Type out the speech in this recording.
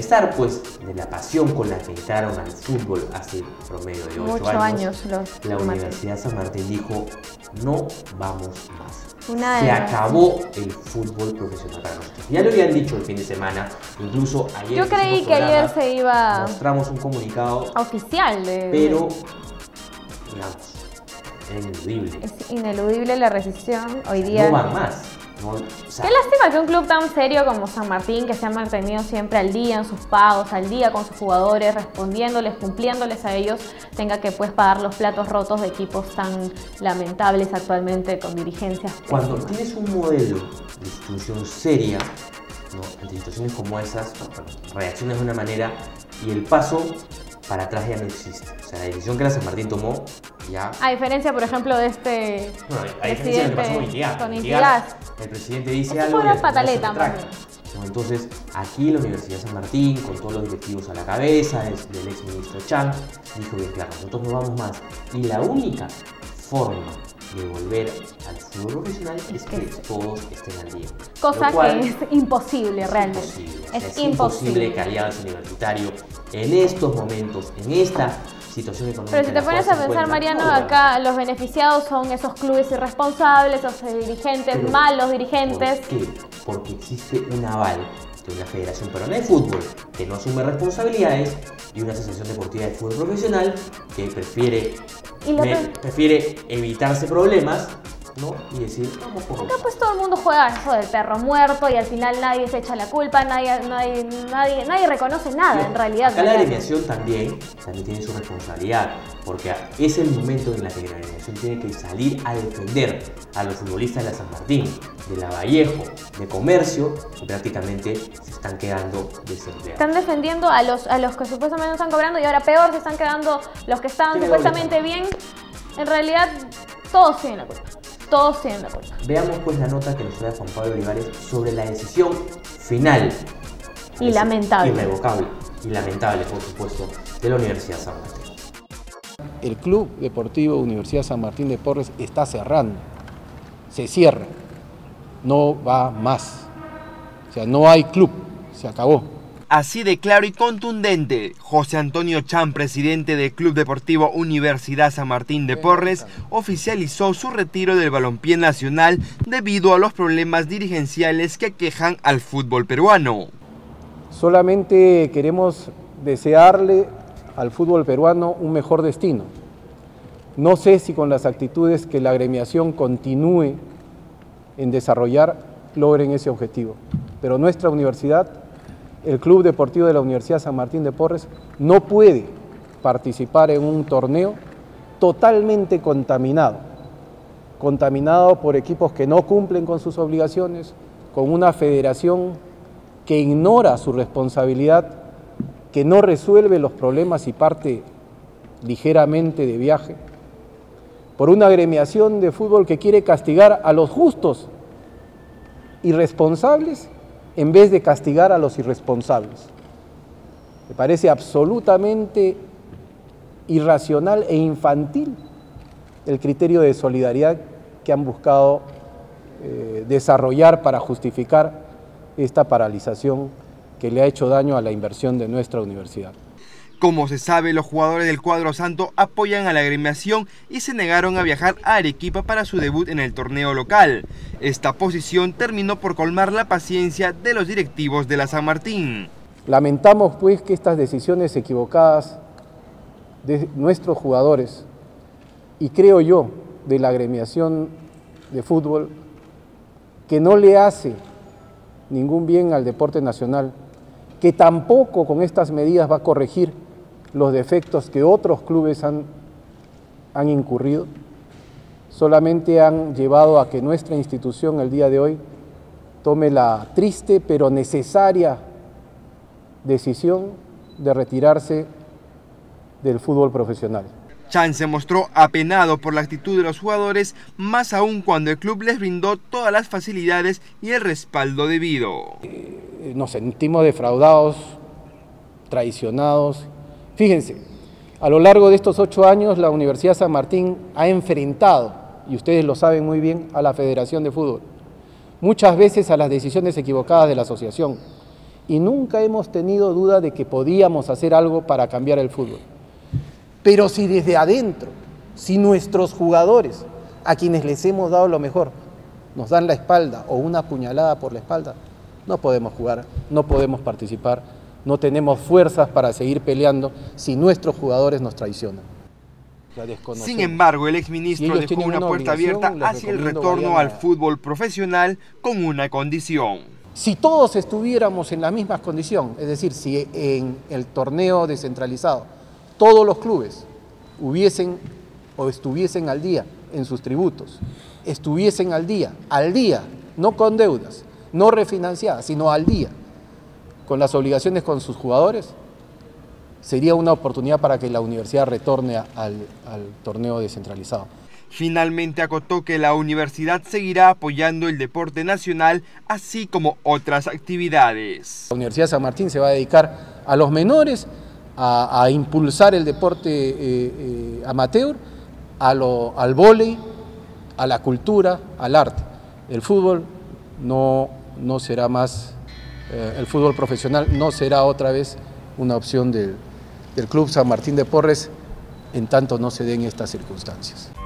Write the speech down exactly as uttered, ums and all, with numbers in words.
pesar pues de la pasión con la que entraron al fútbol hace promedio de ocho años, años los la Universidad San Martín dijo, no vamos más. Una se acabó el fútbol profesional para nosotros. Ya lo habían dicho el fin de semana, incluso ayer. Yo creí que programa, ayer se iba. Mostramos un comunicado oficial, de... pero digamos, es ineludible. Es ineludible la rescisión hoy día. No van más. No, o sea, qué lástima que un club tan serio como San Martín, que se ha mantenido siempre al día en sus pagos, al día con sus jugadores, respondiéndoles, cumpliéndoles a ellos, tenga que pues pagar los platos rotos de equipos tan lamentables actualmente con dirigencias. Cuando tienes un modelo de institución seria, ¿no? Ante situaciones como esas, reaccionas de una manera y el paso para atrás ya no existe. O sea, la decisión que la San Martín tomó ya... A diferencia, por ejemplo, de este... No, a diferencia de lo que pasó con Intigas. Con Intigas. El presidente dice Eso algo fue una pataleta, no, entonces, aquí la Universidad San Martín, con todos los directivos a la cabeza, del ex ministro Chang, dijo bien claro, nosotros no vamos más. Y la única forma de volver al fútbol profesional es que todos estén al día. Cosa cual, que es imposible es realmente. Imposible. O sea, es, es imposible. imposible que Alianza Universitario en estos momentos, en esta situación económica. Pero si te pones a pensar, Mariano, no, acá los beneficiados son esos clubes irresponsables, esos dirigentes, pero, malos dirigentes. ¿Por qué? Porque existe un aval de una Federación Peruana de Fútbol que no asume responsabilidades y una Asociación Deportiva de Fútbol Profesional que prefiere, me, prefiere evitarse problemas, ¿no? Y decir, vamos por acá pues todo el mundo juega eso del perro muerto y al final nadie se echa la culpa, nadie, nadie, nadie, nadie reconoce nada. Sí, en realidad. Acá la agremiación también, también tiene su responsabilidad, porque es el momento en el que la agremiación tiene que salir a defender a los futbolistas de la San Martín, de la Vallejo, de Comercio, que prácticamente se están quedando desempleados. Están defendiendo a los, a los que supuestamente no están cobrando y ahora peor se están quedando los que estaban supuestamente bien. En realidad todos tienen la culpa. Todos tienen la culpa. Veamos pues la nota que nos trae Juan Pablo Olivares sobre la decisión final. Y lamentable. Irrevocable y lamentable, por supuesto, de la Universidad San Martín. El Club Deportivo Universidad San Martín de Porres está cerrando. Se cierra. No va más. O sea, no hay club. Se acabó. Así de claro y contundente, José Antonio Chang, presidente del Club Deportivo Universidad San Martín de Porres, oficializó su retiro del balompié nacional debido a los problemas dirigenciales que aquejan al fútbol peruano. Solamente queremos desearle al fútbol peruano un mejor destino. No sé si con las actitudes que la agremiación continúe en desarrollar logren ese objetivo, pero nuestra universidad, el Club Deportivo de la Universidad San Martín de Porres, no puede participar en un torneo totalmente contaminado, contaminado por equipos que no cumplen con sus obligaciones, con una federación que ignora su responsabilidad, que no resuelve los problemas y parte ligeramente de viaje, por una agremiación de fútbol que quiere castigar a los justos y responsables en vez de castigar a los irresponsables. Me parece absolutamente irracional e infantil el criterio de solidaridad que han buscado eh, desarrollar para justificar esta paralización que le ha hecho daño a la inversión de nuestra universidad. Como se sabe, los jugadores del cuadro santo apoyan a la agremiación y se negaron a viajar a Arequipa para su debut en el torneo local. Esta posición terminó por colmar la paciencia de los directivos de la San Martín. Lamentamos pues que estas decisiones equivocadas de nuestros jugadores y creo yo de la agremiación de fútbol, que no le hace ningún bien al deporte nacional, que tampoco con estas medidas va a corregir los defectos que otros clubes han, han incurrido, solamente han llevado a que nuestra institución el día de hoy tome la triste pero necesaria decisión de retirarse del fútbol profesional. Chang se mostró apenado por la actitud de los jugadores, más aún cuando el club les brindó todas las facilidades y el respaldo debido. Eh, nos sentimos defraudados, traicionados. Fíjense, a lo largo de estos ocho años la Universidad San Martín ha enfrentado, y ustedes lo saben muy bien, a la Federación de Fútbol, muchas veces a las decisiones equivocadas de la asociación, y nunca hemos tenido duda de que podíamos hacer algo para cambiar el fútbol. Pero si desde adentro, si nuestros jugadores, a quienes les hemos dado lo mejor, nos dan la espalda o una puñalada por la espalda, no podemos jugar, no podemos participar, no tenemos fuerzas para seguir peleando si nuestros jugadores nos traicionan. Sin embargo, el exministro si dejó una, una puerta abierta hacia el retorno al fútbol profesional con una condición. Si todos estuviéramos en la misma condición, es decir, si en el torneo descentralizado todos los clubes hubiesen o estuviesen al día en sus tributos, estuviesen al día, al día, no con deudas, no refinanciadas, sino al día, con las obligaciones con sus jugadores, sería una oportunidad para que la universidad retorne al, al torneo descentralizado. Finalmente acotó que la universidad seguirá apoyando el deporte nacional, así como otras actividades. La Universidad de San Martín se va a dedicar a los menores, a, a impulsar el deporte eh, eh, amateur, a lo, al vóley, a la cultura, al arte. El fútbol no, no será más, eh, el fútbol profesional no será otra vez una opción del, del Club San Martín de Porres, en tanto no se den estas circunstancias.